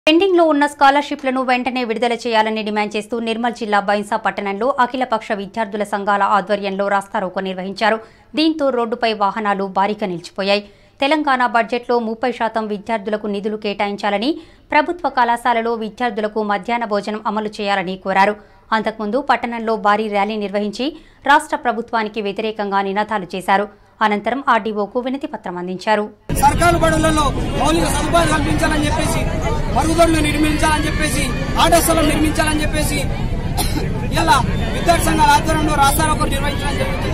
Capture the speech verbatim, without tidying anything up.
Pending లో ఉన్న స్కాలర్షిప్లను వెంటనే విడుదల చేయాలని డిమాండ్ చేస్తూ నిర్మల్ జిల్లా బైన్సా పట్టణంలో అఖిలపక్ష విద్యార్థుల సంఘాల ఆధ్వర్యంలో రాస్తారోకో నిర్వహించారు. దీంతో రోడ్డుపై వాహనాలు భారీగా నిలిచిపోయాయి. తెలంగాణ బడ్జెట్లో ముప్పై శాతం విద్యార్థులకు నిధులు కేటాయించాలని, ప్రభుత్వ కళాశాలలో విద్యార్థులకు మధ్యాహ్న భోజనం అమలు చేయాలని కోరారు. అంతకుముందు పట్టణంలో భారీ ర్యాలీ నిర్వహించి రాష్ట్ర ప్రభుత్వానికి వ్యతిరేకంగా నినాదాలు చేశారు. అనంతరం ఆర్డీఓకు వినతి పత్రం అందించారు. సర్కారు బడులలో మౌలిక సదుపాయాలు కల్పించాలని చెప్పేసి, మరుగుదొడ్లు నిర్మించాలని చెప్పేసి, ఆటస్థలం నిర్మించాలని చెప్పేసి ఇలా విద్యార్థి సంఘాల ఆధ్వర్యంలో రాస్తారోకో నిర్వహించడం జరుగుతుంది.